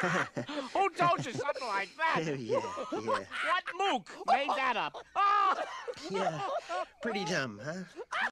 Who told you something like that? Yeah. What mook made that up? Oh! Yeah. Pretty dumb, huh?